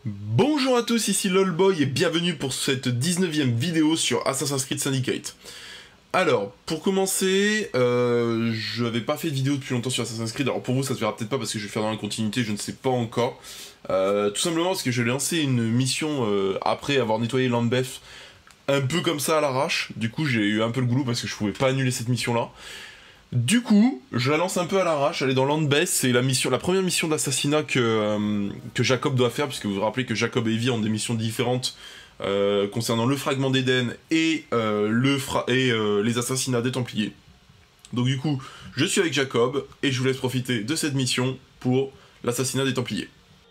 Bonjour à tous, ici LOLboy et bienvenue pour cette 19e vidéo sur Assassin's Creed Syndicate. Alors, pour commencer, je n'avais pas fait de vidéo depuis longtemps sur Assassin's Creed, alors pour vous ça se verra peut-être pas parce que je vais faire dans la continuité, je ne sais pas encore. Tout simplement parce que je vais lancer une mission après avoir nettoyé Lambeth, un peu comme ça à l'arrache, du coup j'ai eu un peu le goulot parce que je pouvais pas annuler cette mission-là. Du coup, je la lance un peu à l'arrache, elle est dans Lambeth, c'est la première mission d'assassinat que Jacob doit faire, puisque vous vous rappelez que Jacob et Evie ont des missions différentes concernant le fragment d'Eden et, les assassinats des Templiers. Donc du coup, je suis avec Jacob, et je vous laisse profiter de cette mission pour l'assassinat des Templiers.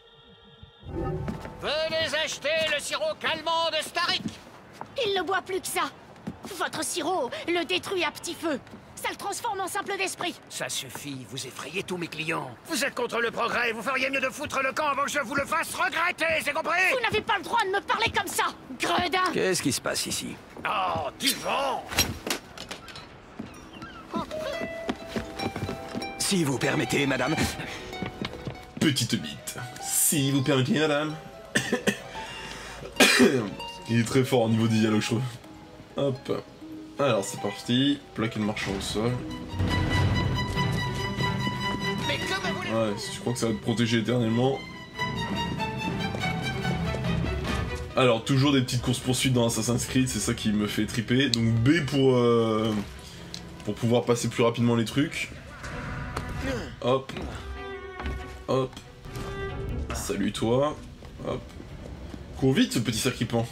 Venez acheter le sirop calmant de Starik. Il ne boit plus que ça. Votre sirop le détruit à petit feu. Ça le transforme en simple d'esprit. Ça suffit, vous effrayez tous mes clients. Vous êtes contre le progrès, vous feriez mieux de foutre le camp avant que je vous le fasse regretter, c'est compris? Vous n'avez pas le droit de me parler comme ça, gredin. Qu'est-ce qui se passe ici? Oh, du vent! Si vous permettez, madame. Petite bite. Si vous permettez, madame. Il est très fort au niveau des dialogues, je trouve. Hop. Alors c'est parti, plaquer le marchand au sol. Mais que me voulez-vous? Ouais, je crois que ça va te protéger éternellement. Alors toujours des petites courses-poursuites dans Assassin's Creed, c'est ça qui me fait triper. Donc B pour pouvoir passer plus rapidement les trucs. Hop. Hop. Salut toi. Hop. Cours vite ce petit sacripant.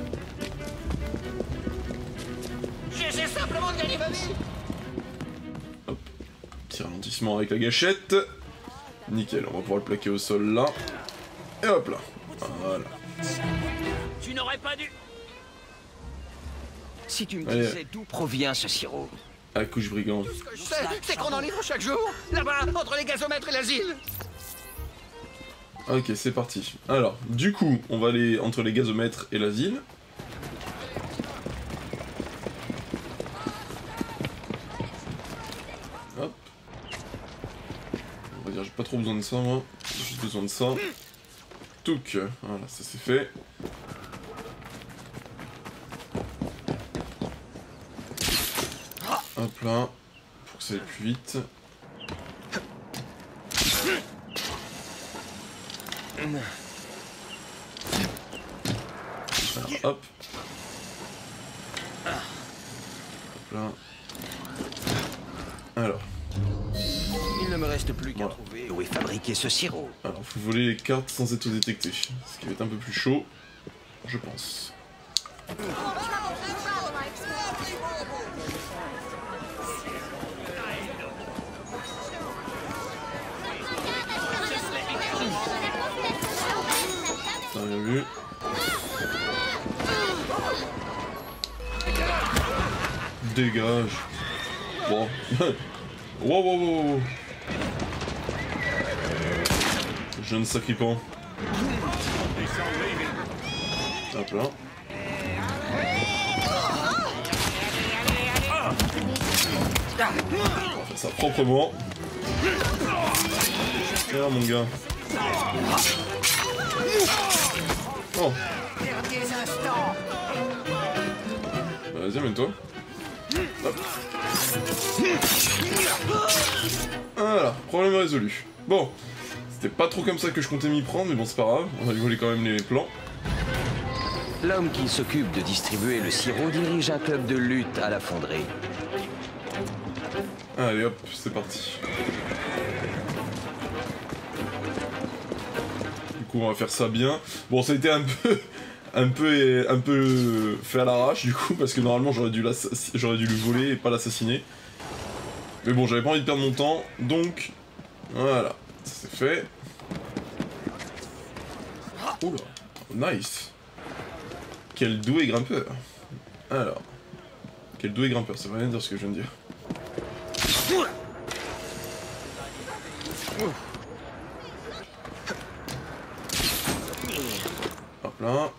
J'essaie simplement de gagner ma vie. Hop. Petit ralentissement avec la gâchette. Nickel, on va pouvoir le plaquer au sol là. Et hop là. Voilà. Tu n'aurais pas dû... Si tu me Allez. disais d'où provient ce sirop. À couche brigand. Ce que je sais, c'est qu'on en livre chaque jour. Là-bas, entre les gazomètres et l'asile. Ok, c'est parti. Alors, du coup, on va aller entre les gazomètres et l'asile. Hop. On va dire, j'ai pas trop besoin de ça, moi. J'ai juste besoin de ça. Touc. Voilà, ça c'est fait. Hop là. Pour que ça aille plus vite. Alors, hop. Hop là. Alors. Il ne me reste plus qu'à Voilà. trouver où est fabriqué ce sirop. Alors, faut voler les cartes sans être détecté. Ce qui va être un peu plus chaud, je pense. T'as rien vu. Dégage. Bon. Wow, wow, wow, wow. Jeune sacripant. Hop là. On va faire ça proprement. Tiens mon gars. Oh. Bah, vas-y, amène-toi. Hop. Voilà, problème résolu. Bon, c'était pas trop comme ça que je comptais m'y prendre, mais bon, c'est pas grave, on va voler quand même les plans. L'homme qui s'occupe de distribuer le sirop dirige un club de lutte à la fonderie. Allez hop, c'est parti. Du coup, on va faire ça bien. Bon, ça a été un peu fait à l'arrache, du coup, parce que normalement, j'aurais dû lui voler et pas l'assassiner. Mais bon, j'avais pas envie de perdre mon temps, donc... Voilà, ça c'est fait. Oula, nice. Quel doué grimpeur. Alors, quel doué grimpeur, ça veut rien dire ce que je viens de dire. Hop là.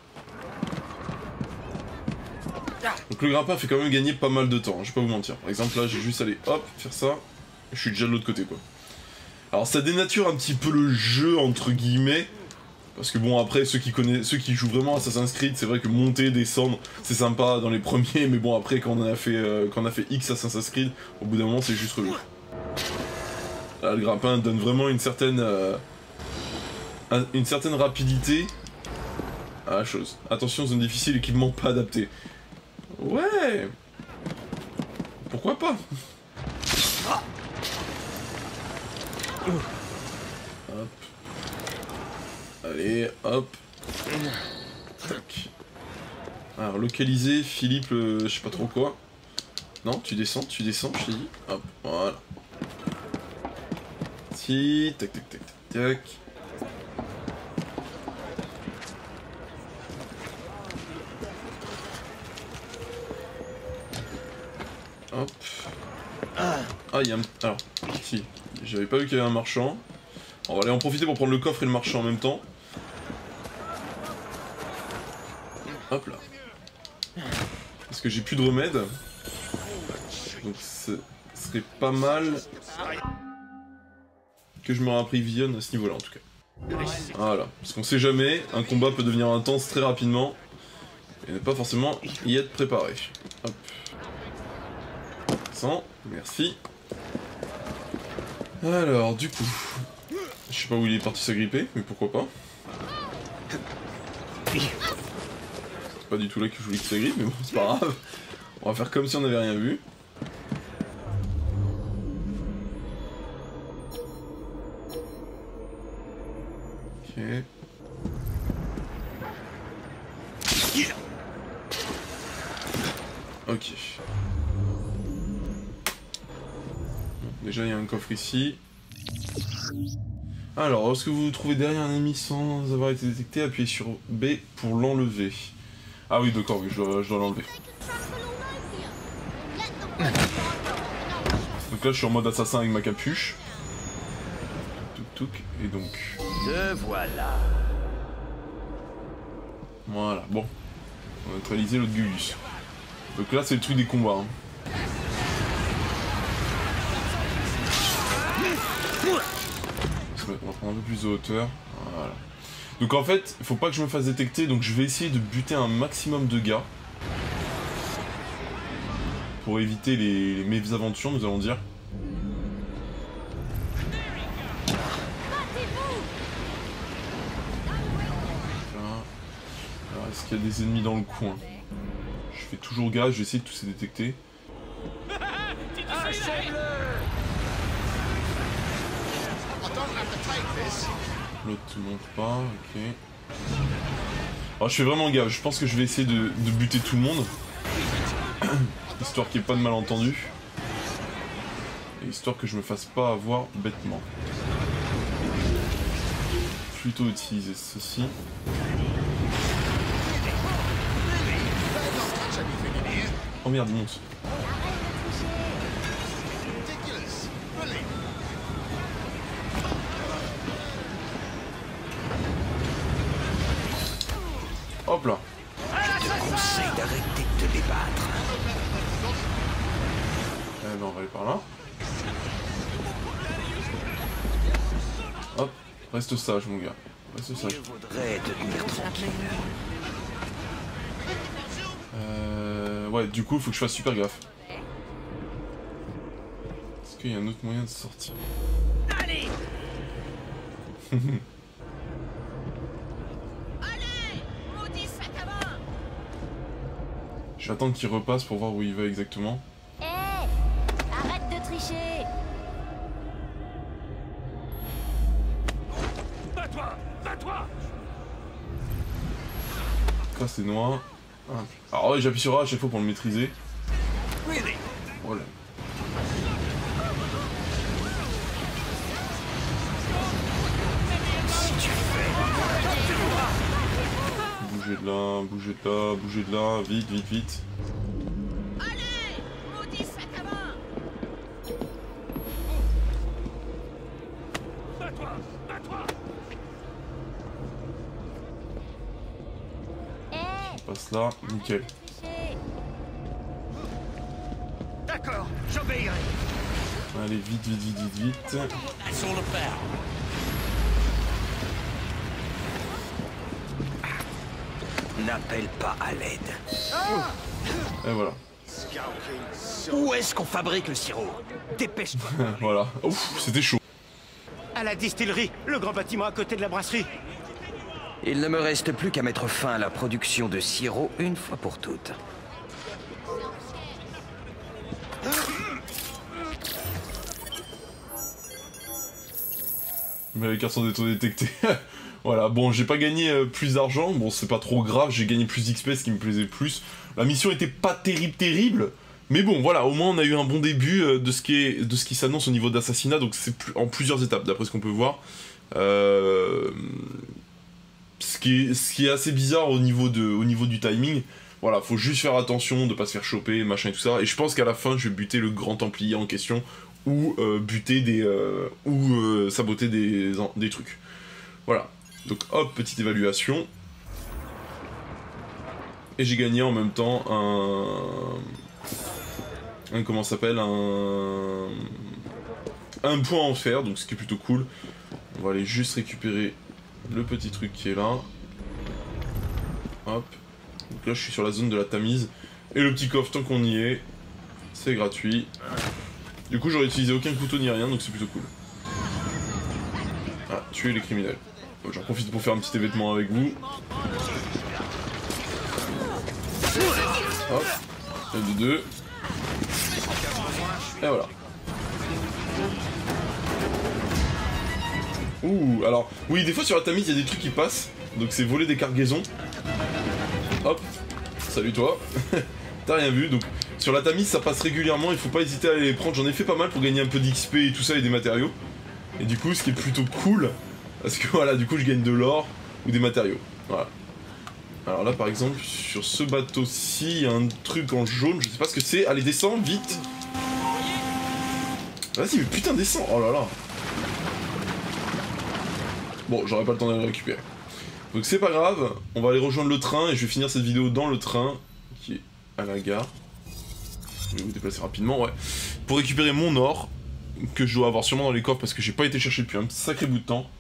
Donc le grimpin fait quand même gagner pas mal de temps, hein, je vais pas vous mentir. Par exemple là, j'ai juste allé hop, faire ça, et je suis déjà de l'autre côté quoi. Alors ça dénature un petit peu le jeu entre guillemets, Parce que bon, après, ceux qui jouent vraiment Assassin's Creed, c'est vrai que monter, descendre, c'est sympa dans les premiers, mais bon, après, quand on a fait X Assassin's Creed, au bout d'un moment, c'est juste relou. Là, le grappin donne vraiment une certaine rapidité à la chose. Attention, zone difficile, équipement pas adapté. Ouais. Pourquoi pas? Hop. Allez, hop. Tac. Alors, localiser, Philippe, je sais pas trop quoi. Non, tu descends, je t'ai dit. Hop, voilà. Si, tac, tac, tac, tac, tac. Hop. Ah, il y a un... Alors, si. J'avais pas vu qu'il y avait un marchand. On va aller en profiter pour prendre le coffre et le marchand en même temps. Hop là. Parce que j'ai plus de remède. Donc ce serait pas mal que je me réapprovisionne à ce niveau-là en tout cas. Voilà. Parce qu'on sait jamais, un combat peut devenir intense très rapidement. Et ne pas forcément y être préparé. Hop. 100, merci. Alors, du coup... Je sais pas où il est parti s'agripper, mais pourquoi pas. C'est pas du tout là que je voulais qu'il s'agrippe, mais bon, c'est pas grave. On va faire comme si on n'avait rien vu. Ok. Ok. Bon, déjà, il y a un coffre ici. Alors, lorsque vous vous trouvez derrière un ennemi sans avoir été détecté, appuyez sur B pour l'enlever. Ah oui, d'accord, oui, je dois l'enlever. Donc là, je suis en mode assassin avec ma capuche. Touk touk, et donc... Te voilà. Voilà, bon. On va neutraliser l'autre Gugus. Donc là, c'est le truc des combats. Hein. On va prendre un peu plus de hauteur. Voilà. Donc en fait, il faut pas que je me fasse détecter, donc je vais essayer de buter un maximum de gars. Pour éviter les mésaventures, nous allons dire. Alors, est-ce qu'il y a des ennemis dans le coin? Je fais toujours gaffe, je vais essayer de tous les détecter. L'autre ne monte pas, ok. Alors je fais vraiment gaffe, je pense que je vais essayer de buter tout le monde. Histoire qu'il n'y ait pas de malentendu. Et histoire que je me fasse pas avoir bêtement. Plutôt utiliser ceci. Oh merde, il monte. Hop là. Je te conseille d'arrêter de te débattre. Eh ben on va aller par là. Hop, reste sage mon gars. Reste sage. Il vaudrait te tenir tranquille. Ouais, du coup, faut que je fasse super gaffe. Est-ce qu'il y a un autre moyen de sortir? Allez. Allez, maudit sac à main. J'attends qu'il repasse pour voir où il va exactement. Hé, arrête de tricher. Va-toi, va-toi. Ça c'est noir. Ah. Alors ouais, j'appuie sur A à chaque fois pour le maîtriser. Voilà. Bougez de là, bougez de là, bougez de là, vite, vite, vite. Allez, maudit sac à main. Va-toi, va-toi. Hé, Passe là, nickel. tricher. D'accord, j'obéirai. Allez, vite, vite, vite, vite, vite. Sur le père. N'appelle pas à l'aide. Et voilà. Où est-ce qu'on fabrique le sirop? Dépêche-toi. Voilà. Ouf, c'était chaud. À la distillerie, le grand bâtiment à côté de la brasserie. Il ne me reste plus qu'à mettre fin à la production de sirop une fois pour toutes. Mais les cartes sont détectées. Voilà, bon, j'ai pas gagné plus d'argent, bon, c'est pas trop grave, j'ai gagné plus d'XP, ce qui me plaisait plus. La mission était pas terrible, mais bon, voilà, au moins on a eu un bon début de ce qui s'annonce au niveau d'assassinat, donc c'est en plusieurs étapes, d'après ce qu'on peut voir. Ce qui est assez bizarre au niveau du timing. Voilà, faut juste faire attention de pas se faire choper, machin et tout ça. Et je pense qu'à la fin, je vais buter le grand templier en question, ou buter saboter des trucs. Voilà. Donc hop, petite évaluation. Et j'ai gagné en même temps comment ça s'appelle, un point en fer, donc ce qui est plutôt cool. On va aller juste récupérer le petit truc qui est là. Hop. Donc là je suis sur la zone de la Tamise. Et le petit coffre, tant qu'on y est, c'est gratuit. Du coup j'aurais utilisé aucun couteau ni rien, donc c'est plutôt cool. Ah, tuer les criminels. J'en profite pour faire un petit événement avec vous. Hop, un de deux. Et voilà. Ouh, alors, oui, des fois sur la Tamise, il y a des trucs qui passent. Donc c'est voler des cargaisons. Hop, salut toi. T'as rien vu, donc sur la Tamise, ça passe régulièrement, il faut pas hésiter à aller les prendre. J'en ai fait pas mal pour gagner un peu d'XP et tout ça et des matériaux. Et du coup, ce qui est plutôt cool, parce que voilà, du coup, je gagne de l'or ou des matériaux. Voilà. Alors là, par exemple, sur ce bateau-ci, il y a un truc en jaune, je sais pas ce que c'est. Allez, descends, vite. Vas-y, mais putain, descends. Oh là là. Bon, j'aurai pas le temps de le récupérer. Donc c'est pas grave, on va aller rejoindre le train et je vais finir cette vidéo dans le train, qui est à la gare. Je vais vous déplacer rapidement, ouais. Pour récupérer mon or, que je dois avoir sûrement dans les coffres parce que j'ai pas été chercher depuis un sacré bout de temps.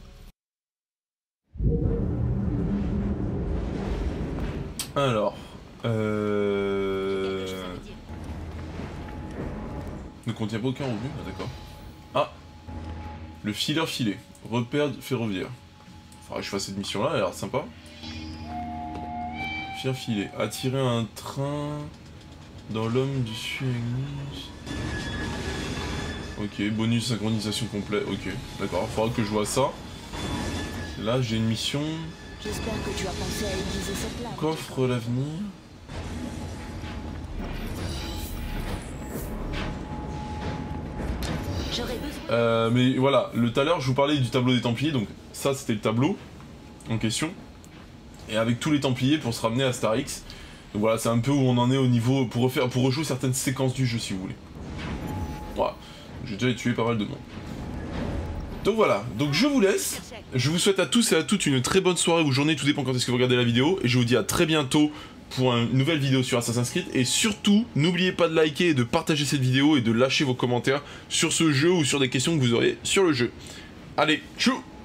Alors, ne contient pas aucun revenu, ah, d'accord. Ah, le fileur filé, repère ferroviaire. Faudra que je fasse cette mission là, elle a l'air sympa. Fileur filé, attirer un train dans l'homme du Suégus. Ok, bonus synchronisation complet, ok, d'accord, faudra que je vois ça. Là j'ai une mission. J'espère que tu as pensé à aiguiser cette lame. Coffre l'avenir. Mais voilà, tout à l'heure je vous parlais du tableau des Templiers, donc ça c'était le tableau en question. Et avec tous les Templiers pour se ramener à Star X. Donc voilà, c'est un peu où on en est au niveau, pour rejouer certaines séquences du jeu si vous voulez. Voilà, j'ai déjà tué pas mal de monde. Donc voilà, donc je vous laisse. Je vous souhaite à tous et à toutes une très bonne soirée ou journée, tout dépend quand est-ce que vous regardez la vidéo. Et je vous dis à très bientôt pour une nouvelle vidéo sur Assassin's Creed. Et surtout, n'oubliez pas de liker et de partager cette vidéo et de lâcher vos commentaires sur ce jeu ou sur des questions que vous aurez sur le jeu. Allez, tchou!